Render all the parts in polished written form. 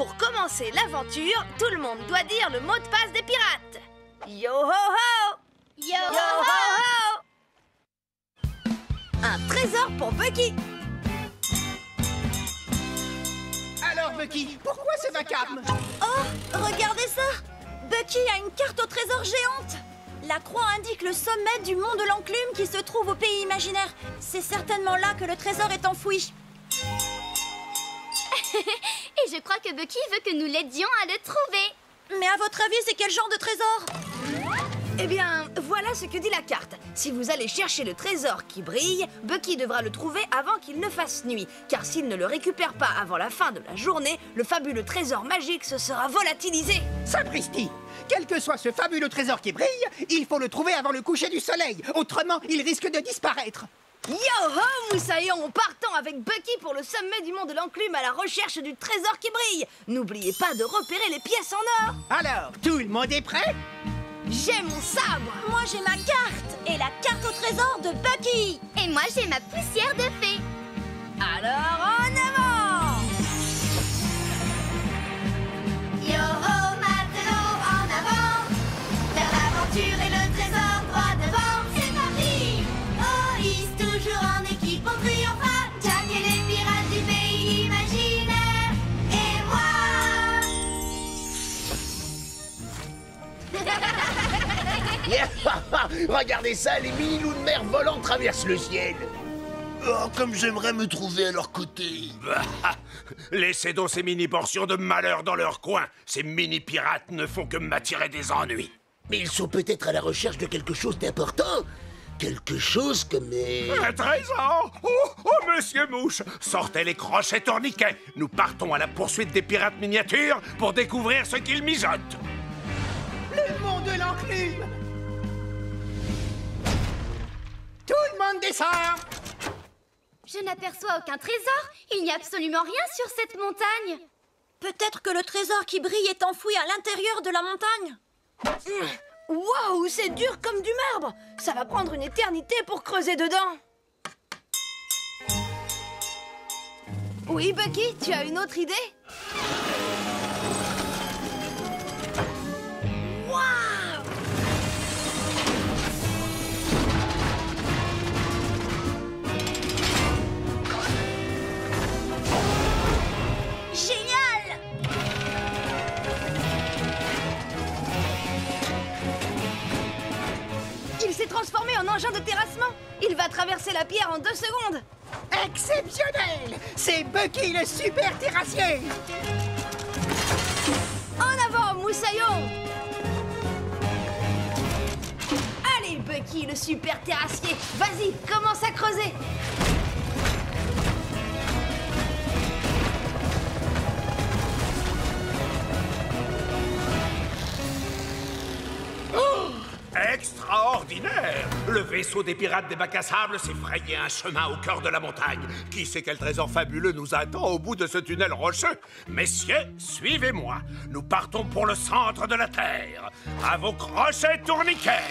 Pour commencer l'aventure, tout le monde doit dire le mot de passe des pirates. Yo ho ho! Yo Yo ho ho! Un trésor pour Bucky. Alors, Bucky, pourquoi ce vacarme? Oh, regardez ça! Bucky a une carte au trésor géante! La croix indique le sommet du mont de l'Enclume qui se trouve au pays imaginaire. C'est certainement là que le trésor est enfoui. Et je crois que Bucky veut que nous l'aidions à le trouver. Mais à votre avis, c'est quel genre de trésor? Eh bien, voilà ce que dit la carte. Si vous allez chercher le trésor qui brille, Bucky devra le trouver avant qu'il ne fasse nuit. Car s'il ne le récupère pas avant la fin de la journée, le fabuleux trésor magique se sera volatilisé. Sapristi! Quel que soit ce fabuleux trésor qui brille, il faut le trouver avant le coucher du soleil. Autrement, il risque de disparaître. Yo ho, Moussaillon! Partons avec Bucky pour le sommet du mont de l'Enclume à la recherche du trésor qui brille. N'oubliez pas de repérer les pièces en or. Alors, tout le monde est prêt? J'ai mon sabre. Moi, j'ai ma carte et la carte au trésor de Bucky. Et moi, j'ai ma poussière de fée. Alors, en avant! Yo ho, maintenant, en avant. Vers l'aventure et le trésor droit devant. C'est parti! Oh, ils toujours en équipe, on triomphera. Jack et les pirates du pays imaginaire. Et moi! Regardez ça, les mini-loups de mer volants traversent le ciel. Oh, comme j'aimerais me trouver à leur côté. Laissez donc ces mini-portions de malheur dans leur coin. Ces mini-pirates ne font que m'attirer des ennuis. Mais ils sont peut-être à la recherche de quelque chose d'important. Quelque chose comme... Un trésor! Oh, monsieur Mouche! Sortez les crochets tourniquets. Nous partons à la poursuite des pirates miniatures pour découvrir ce qu'ils mijotent. Le mont de l'Enclume! Tout le monde descend! Je n'aperçois aucun trésor. Il n'y a absolument rien sur cette montagne. Peut-être que le trésor qui brille est enfoui à l'intérieur de la montagne. Waouh, c'est dur comme du marbre. Ça va prendre une éternité pour creuser dedans. Oui, Bucky, tu as une autre idée? Waouh! Génial! Il s'est transformé en engin de terrassement. Il va traverser la pierre en 2 secondes. Exceptionnel! C'est Bucky le super terrassier! En avant, Moussaillon! Allez, Bucky, le super terrassier. Vas-y, commence à creuser. Extraordinaire! Le vaisseau des pirates des bacs à sable s'est frayé un chemin au cœur de la montagne. Qui sait quel trésor fabuleux nous attend au bout de ce tunnel rocheux? Messieurs, suivez-moi. Nous partons pour le centre de la Terre. À vos crochets tourniquets!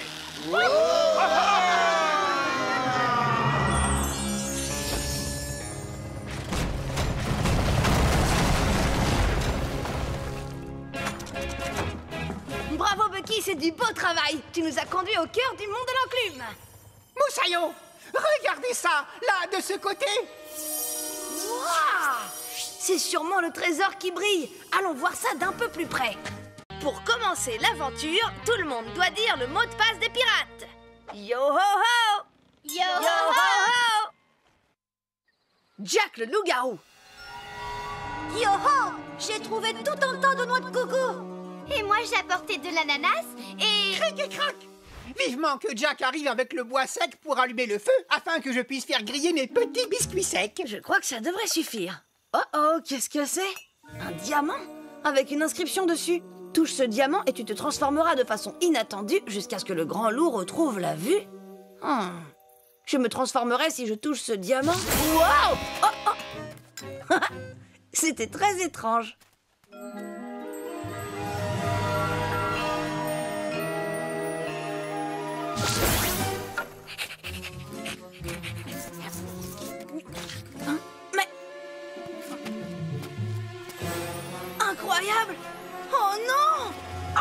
Bravo, Bucky, c'est du beau travail. Tu nous as conduits au cœur du mont de l'Enclume. Moussaillon, regardez ça, là, de ce côté! Waouh! C'est sûrement le trésor qui brille. Allons voir ça d'un peu plus près. Pour commencer l'aventure, tout le monde doit dire le mot de passe des pirates. Yo ho ho! Yo Yo ho ho! Jack le loup-garou. Yo ho! J'ai trouvé tout un tas de noix de coco. Et moi, j'ai apporté de l'ananas et... Cric et crac! Vivement que Jack arrive avec le bois sec pour allumer le feu, afin que je puisse faire griller mes petits biscuits secs. Je crois que ça devrait suffire. Oh oh, qu'est-ce que c'est? Un diamant? Avec une inscription dessus. Touche ce diamant et tu te transformeras de façon inattendue jusqu'à ce que le grand loup retrouve la vue. Je me transformerai si je touche ce diamant. Waouh! Oh oh! C'était très étrange. incroyable. Oh non!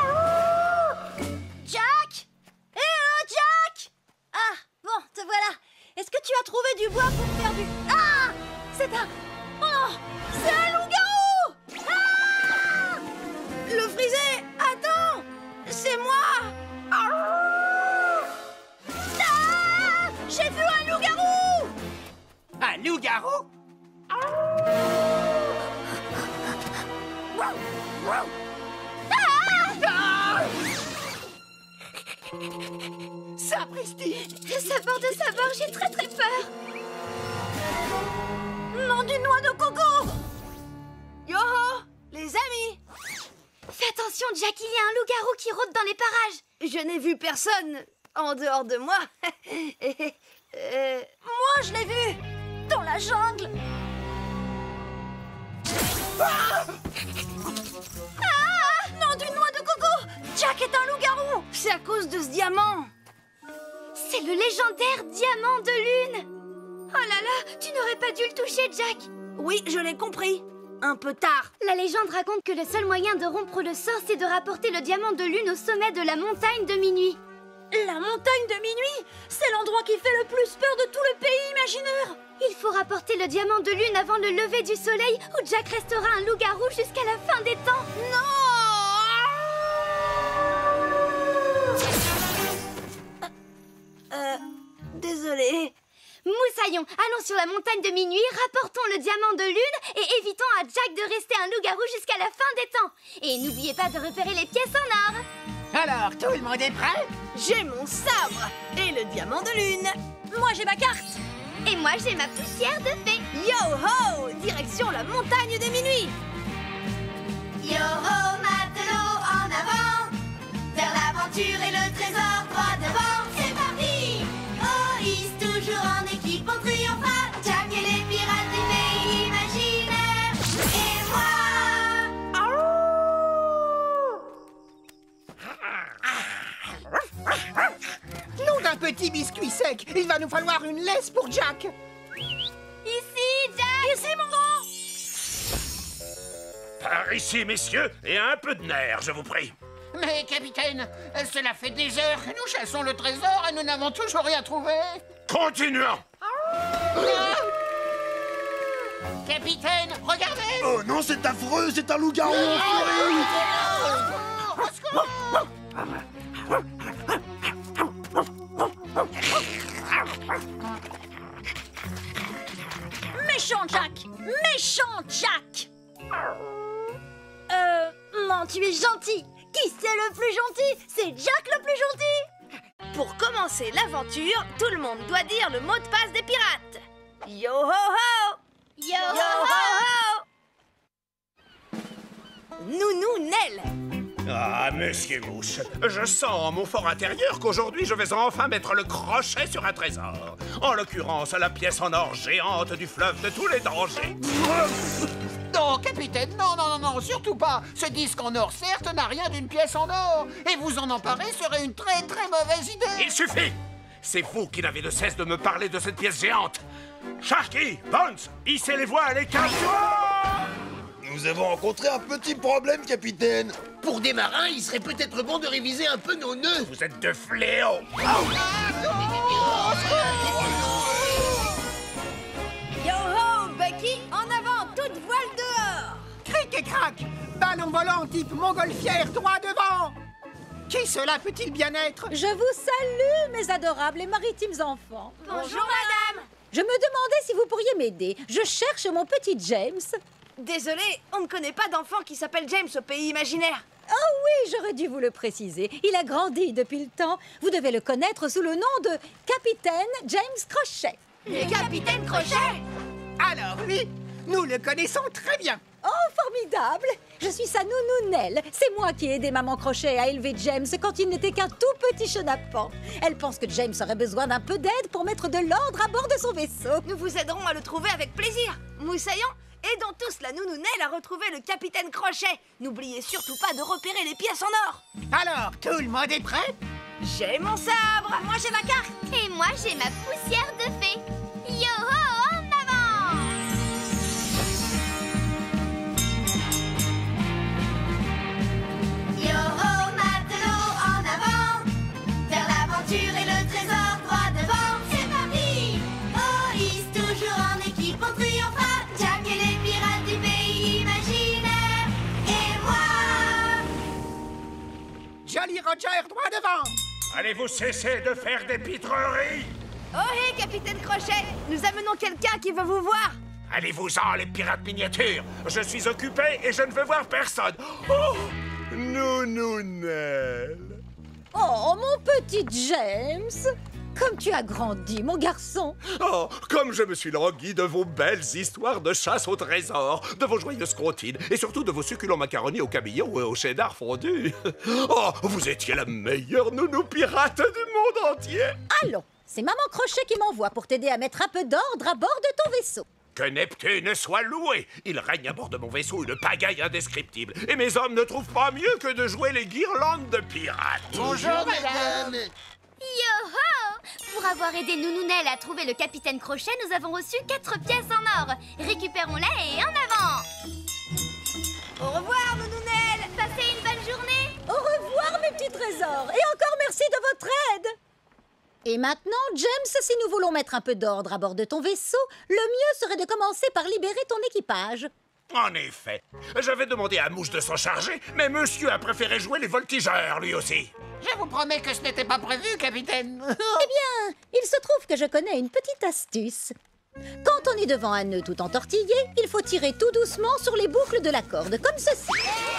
Jack! Eh oh, Jack! Ah, bon, te voilà. Est-ce que tu as trouvé du bois pour faire du... Ah! C'est un... Oh! C'est un loup-garou! Ah! Le frisé! Attends! C'est moi! Ah! J'ai vu un loup-garou! Un loup-garou? Sapristi! Sapeur de sabord, j'ai très très peur. Nom d'une noix de coco! Yo-ho! Les amis! Fais attention, Jack, il y a un loup-garou qui rôde dans les parages. Je n'ai vu personne en dehors de moi. Moi, je l'ai vu dans la jungle. Ah! Nom d'une noix de coco! Jack est un loup-garou! C'est à cause de ce diamant. C'est le légendaire diamant de lune. Oh là là, tu n'aurais pas dû le toucher, Jack. Oui, je l'ai compris. Un peu tard. La légende raconte que le seul moyen de rompre le sort, c'est de rapporter le diamant de lune au sommet de la montagne de minuit. La montagne de minuit? C'est l'endroit qui fait le plus peur de tout le pays imaginaire. Il faut rapporter le diamant de lune avant le lever du soleil, où Jack restera un loup-garou jusqu'à la fin des temps. Désolé. Moussaillon, allons sur la montagne de minuit, rapportons le diamant de lune et évitons à Jack de rester un loup-garou jusqu'à la fin des temps. Et n'oubliez pas de repérer les pièces en or. Alors, tout le monde est prêt? J'ai mon sabre et le diamant de lune. Moi, j'ai ma carte. Et moi, j'ai ma poussière de fée. Yo-ho! Direction la montagne de minuit. Yo-ho, matelot, en avant, vers l'aventure et le trésor droit devant. C'est parti! Oh, hisse toujours en équipe, on triomphera. Jack et les pirates du pays imaginaire. Et moi! Nom d'un petit biscuit sec, il va nous falloir une laisse pour Jack. Ici, Jack. Ici, mon grand. Par ici, messieurs, et un peu de nerfs, je vous prie. Mais capitaine, cela fait des heures que nous chassons le trésor et nous n'avons toujours rien trouvé. Continuons. Capitaine, regardez! Oh non, c'est affreux, c'est un loup-garou enfoiré. Méchant Jack. Méchant Jack. Non, tu es gentil. Qui c'est le plus gentil? C'est Jack le plus gentil. Pour commencer l'aventure, tout le monde doit dire le mot de passe des pirates. Yo-ho-ho! Yo-ho-ho! Nounou Nell. Ah, monsieur Mouche, je sens en mon fort intérieur qu'aujourd'hui je vais enfin mettre le crochet sur un trésor. En l'occurrence, la pièce en or géante du fleuve de tous les dangers. Non, capitaine, non, surtout pas. Ce disque en or, certes, n'a rien d'une pièce en or. Et vous en emparer serait une très très mauvaise idée. Il suffit! C'est vous qui n'avez de cesse de me parler de cette pièce géante. Sharky, Bones, hissez les voiles et casse-toi! Nous avons rencontré un petit problème, capitaine. Pour des marins, il serait peut-être bon de réviser un peu nos nœuds. Vous êtes de fléaux! Yo-ho, Bucky, en avant, toute voile dehors. Cric et crac, ballon volant type montgolfière droit devant. Qui cela peut-il bien être? Je vous salue, mes adorables et maritimes enfants. Bonjour, madame. Je me demandais si vous pourriez m'aider. Je cherche mon petit James. Désolé, on ne connaît pas d'enfant qui s'appelle James au pays imaginaire. Oh oui, j'aurais dû vous le préciser. Il a grandi depuis le temps. Vous devez le connaître sous le nom de Capitaine James Crochet. Le capitaine Crochet. Alors oui, nous le connaissons très bien. Oh, formidable! Je suis sa nounou Nell. C'est moi qui ai aidé Maman Crochet à élever James quand il n'était qu'un tout petit chenapan. Elle pense que James aurait besoin d'un peu d'aide pour mettre de l'ordre à bord de son vaisseau. Nous vous aiderons à le trouver avec plaisir. Moussaillon, aidons tous la nounou Nell à retrouver le capitaine Crochet. N'oubliez surtout pas de repérer les pièces en or. Alors, tout le monde est prêt? J'ai mon sabre. Moi, j'ai ma carte. Et moi, j'ai ma poussière de fée. Yo-ho, en avant! Jolly Roger, droit devant! Allez-vous cesser de faire des pitreries? Oh hé, Capitaine Crochet! Nous amenons quelqu'un qui veut vous voir! Allez-vous-en, les pirates miniatures! Je suis occupé et je ne veux voir personne! Oh! Nounounelle! Oh, mon petit James! Comme tu as grandi, mon garçon! Oh, comme je me suis langui de vos belles histoires de chasse au trésor, de vos joyeuses comptines et surtout de vos succulents macaronis au cabillaud et au cheddar fondu. Oh, vous étiez la meilleure nounou pirate du monde entier! Allons, c'est Maman Crochet qui m'envoie pour t'aider à mettre un peu d'ordre à bord de ton vaisseau. Que Neptune soit loué! Il règne à bord de mon vaisseau une pagaille indescriptible. Et mes hommes ne trouvent pas mieux que de jouer les guirlandes de pirates. Bonjour, madame! Yo-ho! Pour avoir aidé Nounounelle à trouver le capitaine Crochet, nous avons reçu 4 pièces en or. Récupérons-les et en avant! Au revoir, Nounounelle! Passez une bonne journée! Au revoir, mes petits trésors! Et encore merci de votre aide! Et maintenant, James, si nous voulons mettre un peu d'ordre à bord de ton vaisseau, le mieux serait de commencer par libérer ton équipage. En effet, j'avais demandé à Mouche de s'en charger, mais monsieur a préféré jouer les voltigeurs, lui aussi. Je vous promets que ce n'était pas prévu, capitaine. Eh bien, il se trouve que je connais une petite astuce. Quand on est devant un nœud tout entortillé, il faut tirer tout doucement sur les boucles de la corde, comme ceci.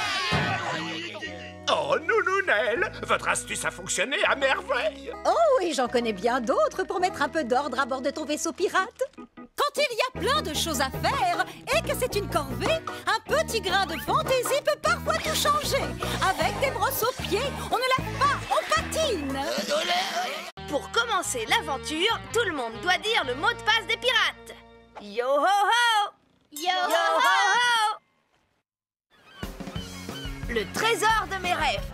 Oh, Nounounelle, votre astuce a fonctionné à merveille. Oh, et j'en connais bien d'autres pour mettre un peu d'ordre à bord de ton vaisseau pirate. Quand il y a plein de choses à faire et que c'est une corvée, un petit grain de fantaisie peut parfois tout changer. Avec des brosses aux pieds, on ne lève pas, on patine. Pour commencer l'aventure, tout le monde doit dire le mot de passe des pirates. Yo ho ho! Yo Yo ho ho! Le trésor de mes rêves.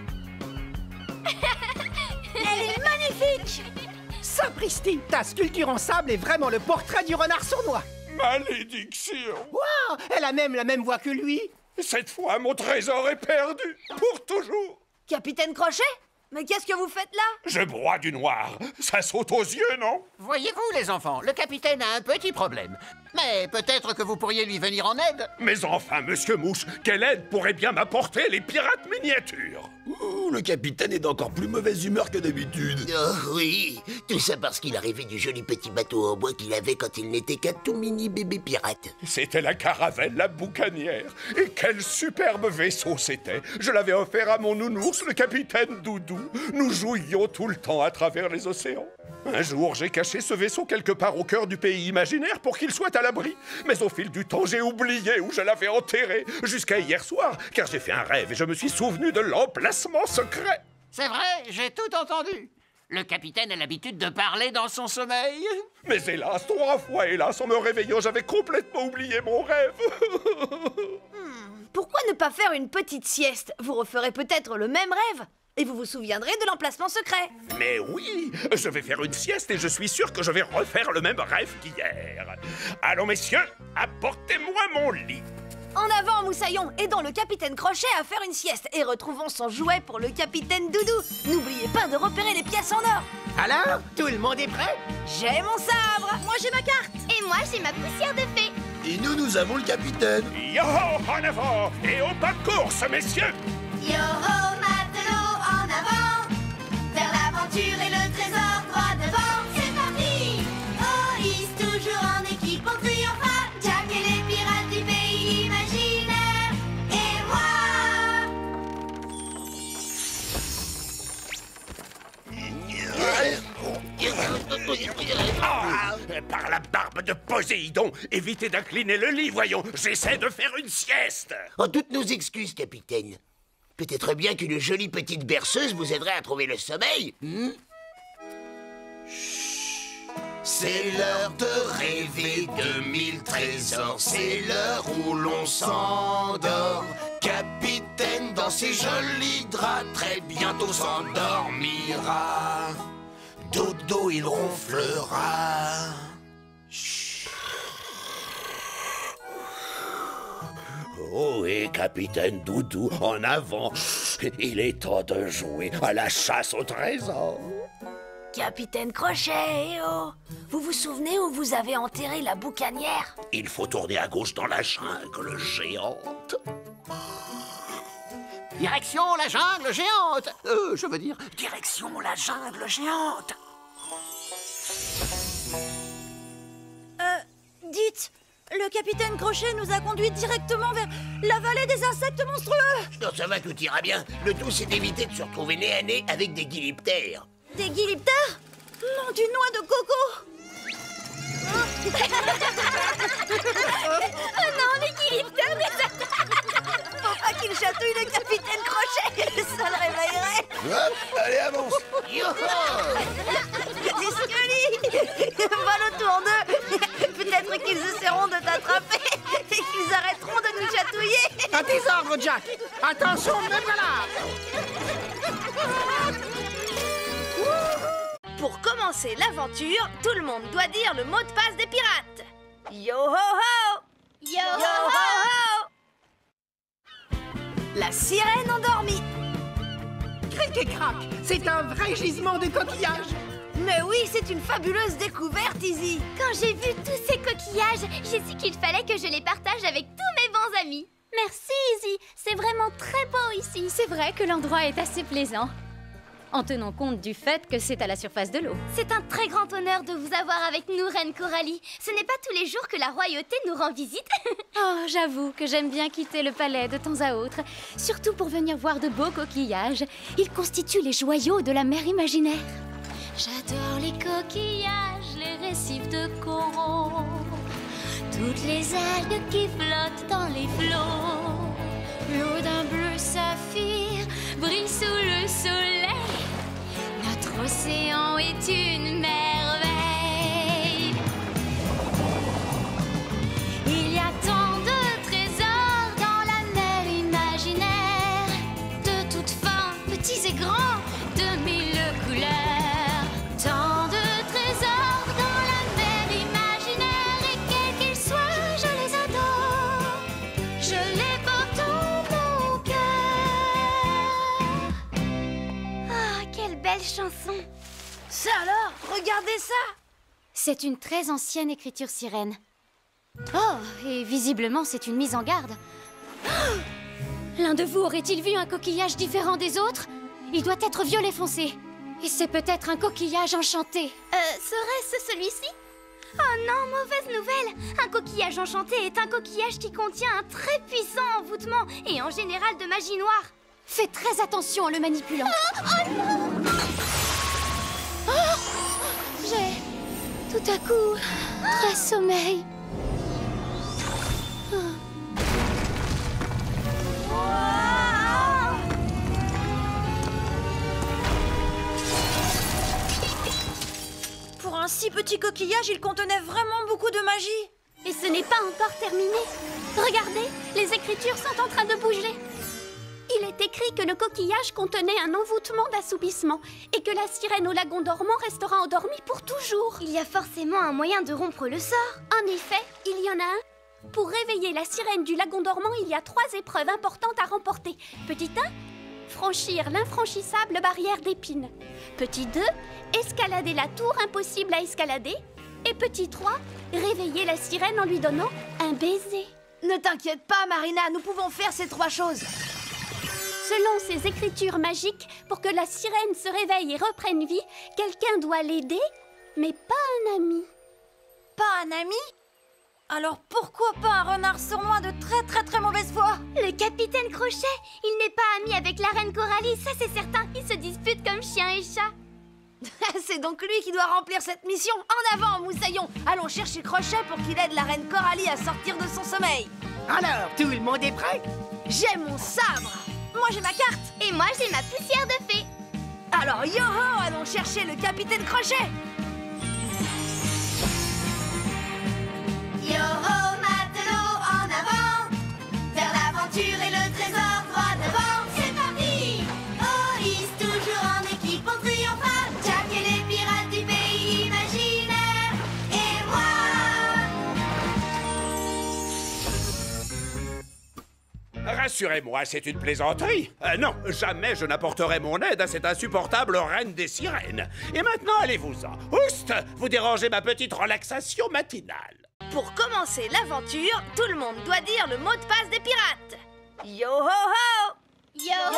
Elle est magnifique! Sapristi, ta sculpture en sable est vraiment le portrait du renard sournois. Malédiction! Wow, elle a même la même voix que lui. Cette fois, mon trésor est perdu, pour toujours. Capitaine Crochet? Mais qu'est-ce que vous faites là? Je broie du noir. Ça saute aux yeux, non? Voyez-vous, les enfants, le capitaine a un petit problème. Mais peut-être que vous pourriez lui venir en aide. Mais enfin, monsieur Mouche, quelle aide pourrait bien m'apporter les pirates miniatures? Ouh, le capitaine est d'encore plus mauvaise humeur que d'habitude. Oh oui, tout ça parce qu'il a rêvé du joli petit bateau en bois qu'il avait quand il n'était qu'un tout mini bébé pirate. C'était la caravelle, la boucanière. Et quel superbe vaisseau c'était. Je l'avais offert à mon nounours, le capitaine Doudou. Nous jouions tout le temps à travers les océans. Un jour, j'ai caché ce vaisseau quelque part au cœur du pays imaginaire pour qu'il soit à l'abri. Mais au fil du temps, j'ai oublié où je l'avais enterré. Jusqu'à hier soir, car j'ai fait un rêve et je me suis souvenu de l'emplacement secret. C'est vrai, j'ai tout entendu. Le capitaine a l'habitude de parler dans son sommeil. Mais hélas, 3 fois hélas, en me réveillant, j'avais complètement oublié mon rêve. Pourquoi ne pas faire une petite sieste? Vous referez peut-être le même rêve. Et vous vous souviendrez de l'emplacement secret. Mais oui, je vais faire une sieste et je suis sûr que je vais refaire le même rêve qu'hier. Allons, messieurs, apportez-moi mon lit. En avant, Moussaillon, aidons le capitaine Crochet à faire une sieste et retrouvons son jouet pour le capitaine Doudou. N'oubliez pas de repérer les pièces en or. Alors, tout le monde est prêt? J'ai mon sabre. Moi j'ai ma carte! Et moi j'ai ma poussière de fée! Et nous avons le capitaine. Yo-ho, en avant et au pas de course, messieurs. Yo-ho, matelot, en avant, vers l'aventure et le trésor droit devant. C'est parti! Oh, ils toujours en équipe, on triomphera. Jack et les pirates du pays imaginaire. Et moi! Ah, par la barbe de Poséidon, évitez d'incliner le lit, voyons. J'essaie de faire une sieste. En toutes nos excuses, capitaine. Peut-être bien qu'une jolie petite berceuse vous aiderait à trouver le sommeil. C'est l'heure de rêver de 1000 trésors. C'est l'heure où l'on s'endort. Capitaine dans ses jolis draps, très bientôt s'endormira. Dodo, il ronflera. Oh, et capitaine Doudou, en avant. Il est temps de jouer à la chasse au trésor. Capitaine Crochet, oh, vous vous souvenez où vous avez enterré la boucanière? Il faut tourner à gauche dans la jungle géante. Direction la jungle géante. Je veux dire, direction la jungle géante. Dites, le capitaine Crochet nous a conduits directement vers la vallée des insectes monstrueux. Non, ça va, tout ira bien. Le tout, c'est d'éviter de se retrouver nez à nez avec des guiliptères. Des guiliptères? Non, du noix de coco. Oh non, les guiliptères, Faut pas qu'il chatouille le capitaine Crochet. Ça le réveillerait. Hop, allez, avance. Discoli, vole autour d'eux. Peut-être qu'ils essaieront de t'attraper et qu'ils arrêteront de nous chatouiller. À tes ordres, Jack. Attention, me voilà. Pour commencer l'aventure, tout le monde doit dire le mot de passe des pirates. Yo ho ho! yo Yo ho ho! La sirène endormie. Cric et crac, c'est un vrai gisement de coquillages. Mais oui, c'est une fabuleuse découverte, Izzy. Quand j'ai vu tous ces coquillages, j'ai su qu'il fallait que je les partage avec tous mes bons amis. Merci, Izzy. C'est vraiment très beau ici. C'est vrai que l'endroit est assez plaisant, en tenant compte du fait que c'est à la surface de l'eau. C'est un très grand honneur de vous avoir avec nous, Reine Coralie. Ce n'est pas tous les jours que la royauté nous rend visite. Oh, j'avoue que j'aime bien quitter le palais de temps à autre, surtout pour venir voir de beaux coquillages. Ils constituent les joyaux de la mer imaginaire. J'adore les coquillages, les récifs de coraux, toutes les algues qui flottent dans les flots. L'eau d'un bleu saphir brille sous le soleil. Notre océan est une merveille. Il y a tant de trésors dans la mer imaginaire, de toutes formes, petits et grands, de mille couleurs. Tant de trésors dans la mer imaginaire, et quels qu'ils soient, je les adore. Je les porte en mon cœur. Ah, quelle belle chanson. Ça alors, regardez ça. C'est une très ancienne écriture sirène. Oh, et visiblement c'est une mise en garde. Oh, l'un de vous aurait-il vu un coquillage différent des autres? Il doit être violet foncé. Et c'est peut-être un coquillage enchanté. Serait-ce celui-ci? Oh non, mauvaise nouvelle. Un coquillage enchanté est un coquillage qui contient un très puissant envoûtement et en général de magie noire. Fais très attention en le manipulant. Oh non! J'ai tout à coup très sommeil. Pour un si petit coquillage, il contenait vraiment beaucoup de magie. Et ce n'est pas encore terminé. Regardez, les écritures sont en train de bouger. Il est écrit que le coquillage contenait un envoûtement d'assoupissement et que la sirène au lagon dormant restera endormie pour toujours. Il y a forcément un moyen de rompre le sort. En effet, il y en a un. Pour réveiller la sirène du lagon dormant, il y a 3 épreuves importantes à remporter. Petit 1, franchir l'infranchissable barrière d'épines. Petit 2, escalader la tour impossible à escalader. Et petit 3, réveiller la sirène en lui donnant un baiser. Ne t'inquiète pas, Marina, nous pouvons faire ces 3 choses. Selon ces écritures magiques, pour que la sirène se réveille et reprenne vie, quelqu'un doit l'aider, mais pas un ami. Pas un ami? Alors pourquoi pas un renard sournois de très mauvaise foi? Le capitaine Crochet, il n'est pas ami avec la reine Coralie, ça c'est certain. Ils se disputent comme chien et chat. C'est donc lui qui doit remplir cette mission. En avant, Moussaillon. Allons chercher Crochet pour qu'il aide la reine Coralie à sortir de son sommeil. Alors, tout le monde est prêt? J'ai mon sabre. Moi j'ai ma carte. Et moi j'ai ma poussière de fée. Alors yo-ho, allons chercher le capitaine Crochet. Yo-ho, matelot, en avant, vers l'aventure et le trésor droit devant. C'est parti! Oh, hisse toujours en équipe, on triomphera. Jack et les pirates du pays imaginaire. Et moi! Rassurez-moi, c'est une plaisanterie. Non, jamais je n'apporterai mon aide à cette insupportable reine des sirènes. Et maintenant, allez-vous-en. Oust, vous dérangez ma petite relaxation matinale. Pour commencer l'aventure, tout le monde doit dire le mot de passe des pirates. Yo ho ho! Yo ho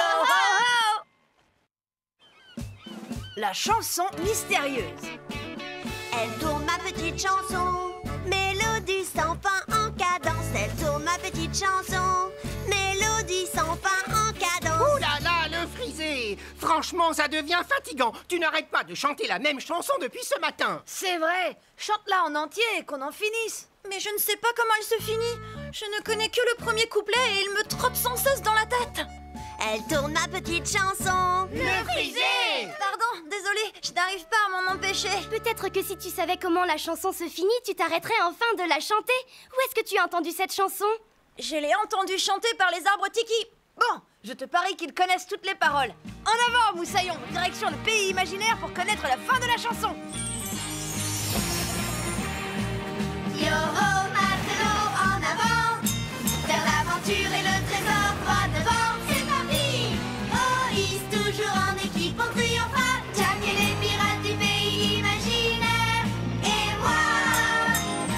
la chanson mystérieuse. Elle tourne ma petite chanson, mélodie sans fin en cadence. Elle tourne ma petite chanson, mélodie sans fin en cadence. Ouh là là, le frisé! Franchement, ça devient fatigant. Tu n'arrêtes pas de chanter la même chanson depuis ce matin. C'est vrai, chante-la en entier et qu'on en finisse. Mais je ne sais pas comment elle se finit. Je ne connais que le premier couplet et il me trotte sans cesse dans la tête. Elle tourne ma petite chanson, Le frisé! Pardon, désolée, je n'arrive pas à m'en empêcher. Peut-être que si tu savais comment la chanson se finit, tu t'arrêterais enfin de la chanter. Où est-ce que tu as entendu cette chanson? Je l'ai entendue chanter par les arbres Tiki. Bon, je te parie qu'ils connaissent toutes les paroles. En avant, Moussaillon, direction le pays imaginaire pour connaître la fin de la chanson. Yo-ho, matelot, en avant, vers l'aventure et le trésor droit devant. C'est parti! Oh, hisse toujours en équipe, on triomphera. Jack et les pirates du pays imaginaire, et moi!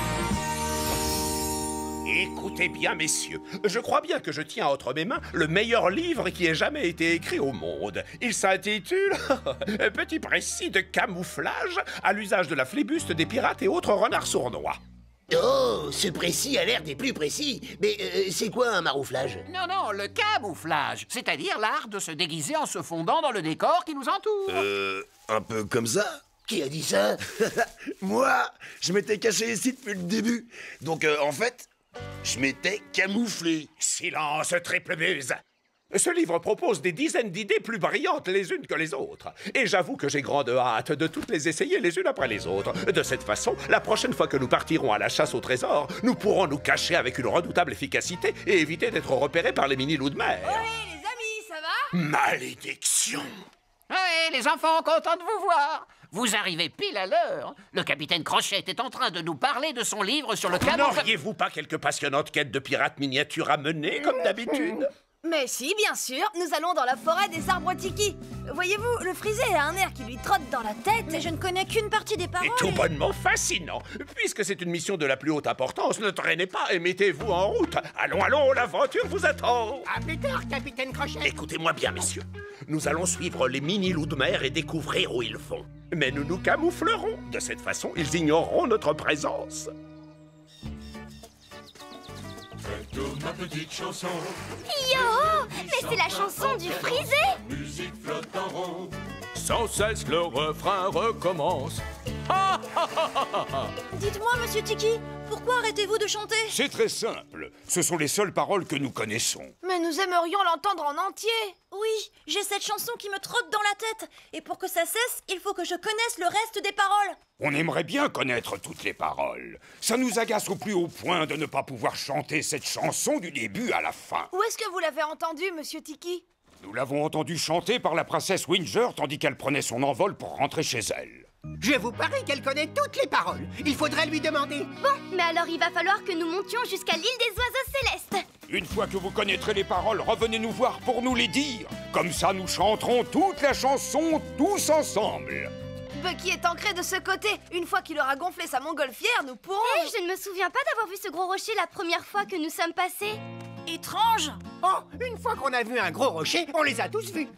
Écoutez bien, messieurs, je crois bien que je tiens entre mes mains le meilleur livre qui ait jamais été écrit au monde. Il s'intitule « Petit précis de camouflage à l'usage de la flibuste des pirates et autres renards sournois ». Oh, ce précis a l'air des plus précis. Mais c'est quoi un marouflage? Non, non, le camouflage, c'est-à-dire l'art de se déguiser en se fondant dans le décor qui nous entoure. Un peu comme ça? Qui a dit ça? Moi, je m'étais caché ici depuis le début. Donc, en fait, je m'étais camouflé. Silence, triple muse. Ce livre propose des dizaines d'idées plus brillantes les unes que les autres. Et j'avoue que j'ai grande hâte de toutes les essayer les unes après les autres. De cette façon, la prochaine fois que nous partirons à la chasse au trésor, nous pourrons nous cacher avec une redoutable efficacité et éviter d'être repérés par les mini-loups de mer. Oui, les amis, ça va? Malédiction! Oui, les enfants, contents de vous voir. Vous arrivez pile à l'heure. Le capitaine Crochet est en train de nous parler de son livre sur le camouflage. N'auriez-vous pas quelques passionnantes quêtes de pirates miniatures à mener, comme d'habitude? Mais si, bien sûr, nous allons dans la forêt des arbres Tiki. Voyez-vous, le frisé a un air qui lui trotte dans la tête. Mais je ne connais qu'une partie des paroles. Et tout bonnement fascinant. Puisque c'est une mission de la plus haute importance, ne traînez pas et mettez-vous en route. Allons, allons, l'aventure vous attend. À plus tard, capitaine Crochet. Écoutez-moi bien, messieurs. Nous allons suivre les mini-loups de mer et découvrir où ils vont. Mais nous nous camouflerons. De cette façon, ils ignoreront notre présence. Faites ma petite chanson. Yo! Mais c'est la chanson du frisé! Musique flotte en rond. Sans cesse le refrain recommence. Dites-moi, monsieur Tiki, pourquoi arrêtez-vous de chanter? C'est très simple. Ce sont les seules paroles que nous connaissons. Mais nous aimerions l'entendre en entier. Oui, j'ai cette chanson qui me trotte dans la tête. Et pour que ça cesse, il faut que je connaisse le reste des paroles. On aimerait bien connaître toutes les paroles. Ça nous agace au plus haut point de ne pas pouvoir chanter cette chanson du début à la fin. Où est-ce que vous l'avez entendue, monsieur Tiki? Nous l'avons entendue chanter par la princesse Winger tandis qu'elle prenait son envol pour rentrer chez elle. Je vous parie qu'elle connaît toutes les paroles. Il faudrait lui demander. Bon, mais alors il va falloir que nous montions jusqu'à l'île des oiseaux célestes. Une fois que vous connaîtrez les paroles, revenez nous voir pour nous les dire. Comme ça, nous chanterons toute la chanson tous ensemble. Bucky est ancré de ce côté. Une fois qu'il aura gonflé sa montgolfière, nous pourrons... Je ne me souviens pas d'avoir vu ce gros rocher la première fois que nous sommes passés. Étrange. Oh, une fois qu'on a vu un gros rocher, on les a tous vus.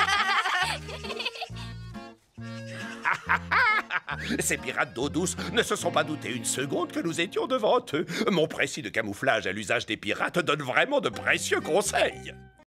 Ces pirates d'eau douce ne se sont pas doutés une seconde que nous étions devant eux. Mon précis de camouflage à l'usage des pirates donne vraiment de précieux conseils.